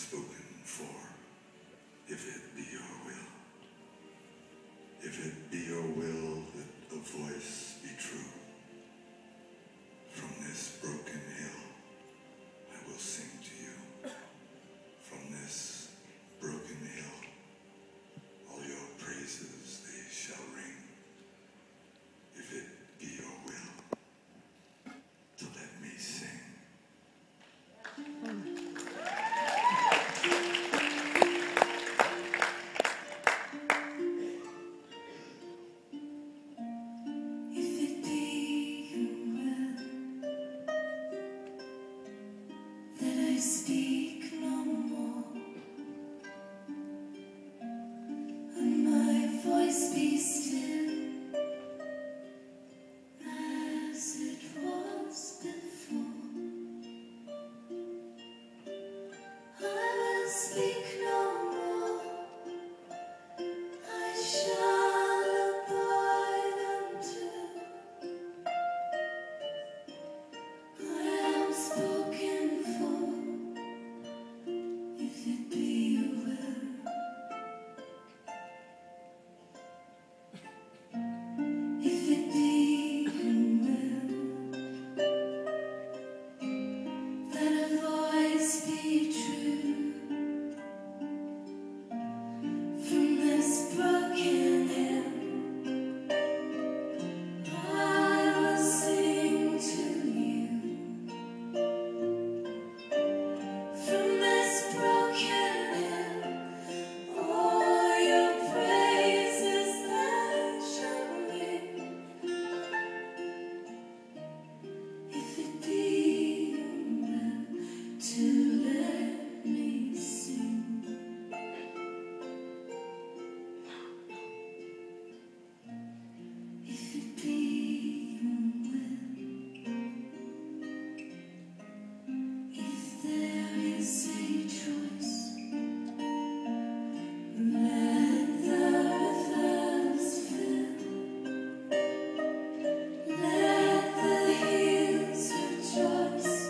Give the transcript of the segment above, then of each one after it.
spoken for, if it be your will. If it be your will that the voice be true, from this broken hill I will sing to you. From this broken hill all your praises they shall ring. If it be your will to let me sing. Speak no more, and my voice be still as it was before. I will speak no more, I shall abide until I am spoken for. If it be your will, if it be your will, that a voice be true, from this broken hill I will sing to you. From this broken hill all your praises that shall ring. If it be your will to let me sing. If it be your will, if there is a choice, let the rivers fill, let the hills rejoice,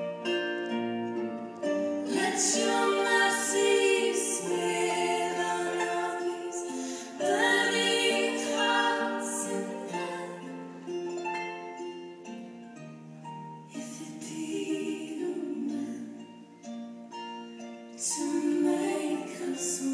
let your mercy spill on all these burning hearts in hell. If it be your will to make us